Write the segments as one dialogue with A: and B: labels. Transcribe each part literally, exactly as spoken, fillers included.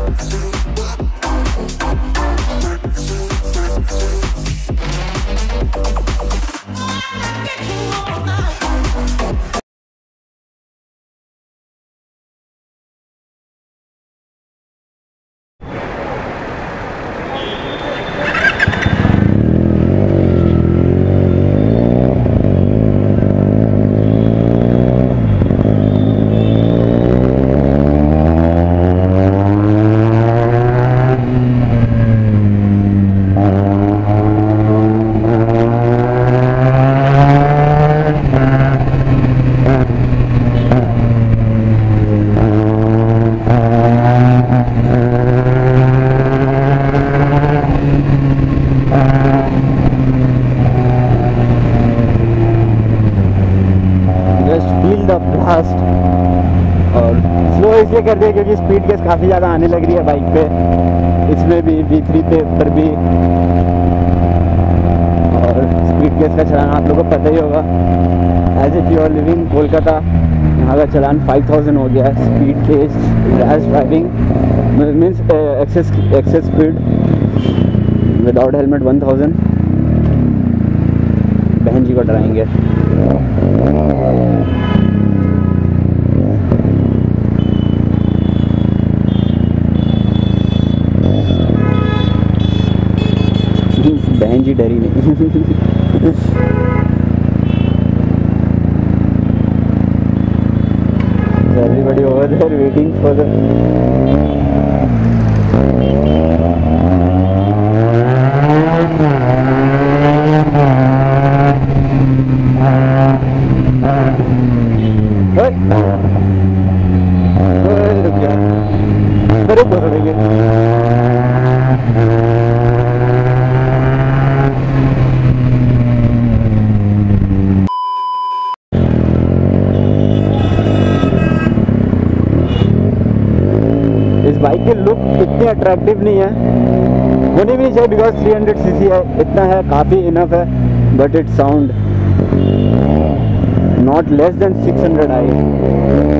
A: और स्लो इसलिए कर दिया क्योंकि स्पीड गेस काफ़ी ज़्यादा आने लग रही है बाइक पे, इसमें भी वी थ्री पे पर भी। और स्पीड गेस का चलान आप लोगों को पता ही होगा, as if you are living Kolkata, यहाँ का चलान फाइव थाउजेंड हो गया है। Speed guess rash driving means excess excess speed without helmet one thousand. बहन जी को डराएंगे। बहन जी डरी नहीं। Everybody over there waiting for the इस बाइक के लुक इतने अट्रैक्टिव नहीं है, होने भी नहीं चाहिए because three hundred C C है, इतना है काफ़ी इनफ है। But it sound not less than six hundred I.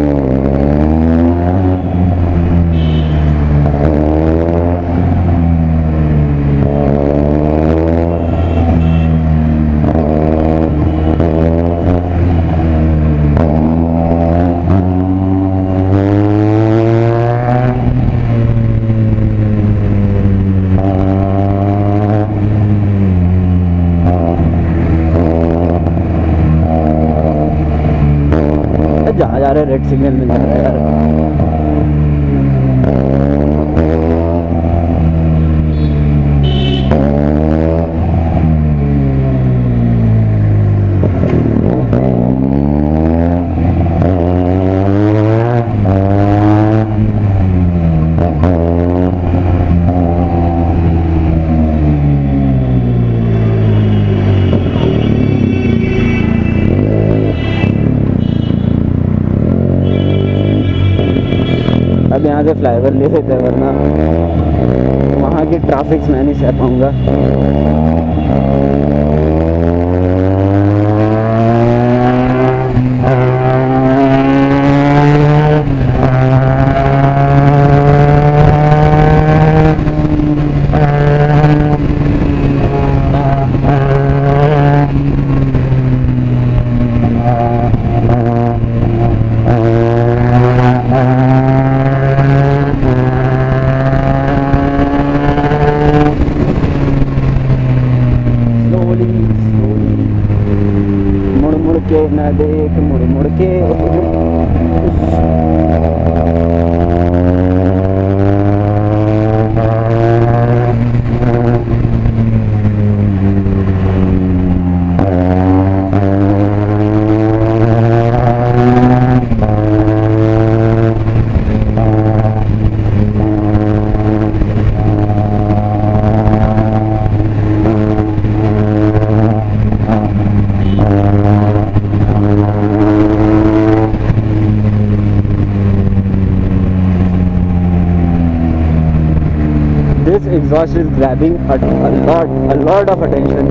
A: जहाँ जा रहे रेड सिग्नल में जा रहे हैं यार। अब यहाँ से फ्लाईओवर ले लेते हैं, वरना वहाँ की ट्रैफिक मैं नहीं सह पाऊँगा। मुड़ मुड़ के न देख, मुड़ मुड़ के। This exhaust is grabbing a, a lot, a lot of attention.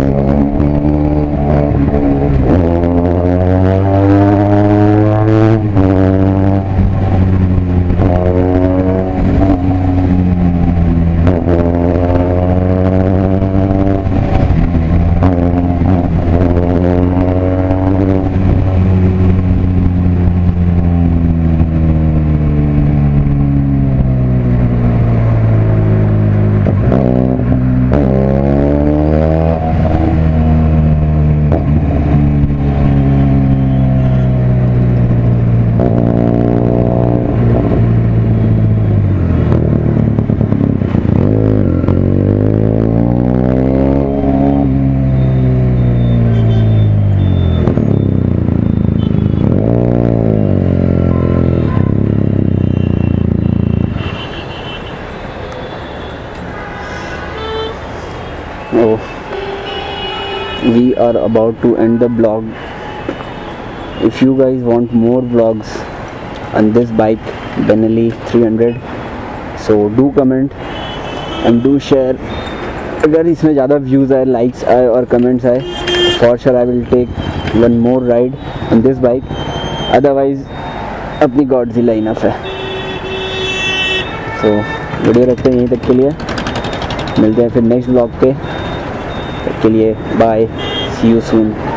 A: we are about to end the vlog. If you guys want more vlogs on this bike, Benelli three hundred, so do comment and do share. अगर इसमें ज़्यादा views आए, likes आए और comments आए, for sure I will take one more ride on this bike. Otherwise अपनी Godzilla enough है. So video रखते हैं यहीं तक के लिए. मिलते हैं फिर नेक्स्ट ब्लॉग पे. तब के लिए बाय, सी यू सून.